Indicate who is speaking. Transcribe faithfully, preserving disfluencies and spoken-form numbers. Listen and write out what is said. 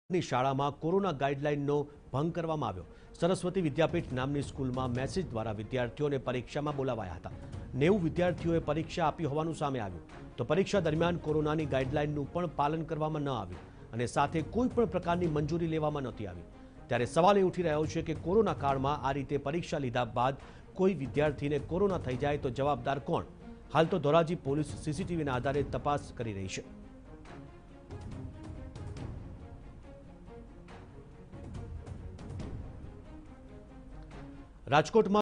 Speaker 1: ની શાળામાં કોરોના ગાઈડલાઈનનો ભંગ કરવામાં આવ્યો। સરસ્વતી વિદ્યાપીઠ નામની સ્કૂલમાં મેસેજ દ્વારા વિદ્યાર્થીઓને પરીક્ષામાં બોલાવાયા હતા। નેવું વિદ્યાર્થીઓએ પરીક્ષા આપી હોવાનું સામે આવ્યું। તો પરીક્ષા દરમિયાન કોરોનાની ગાઈડલાઈનનું પણ પાલન કરવામાં ન આવ્યું અને સાથે કોઈ પણ પ્રકારની મંજૂરી લેવામાં નહોતી આવી। ત્યારે સવાલ એ ઉઠી રહ્યો છે કે કોરોના કાળમાં આ રીતે પરીક્ષા લીધા બાદ કોઈ વિદ્યાર્થીને કોરોના થઈ જાય તો જવાબદાર કોણ? હાલ તો ધોરાજી પોલીસ સીસીટીવીના આધારે તપાસ કરી રહી છે। રાજકોટમાં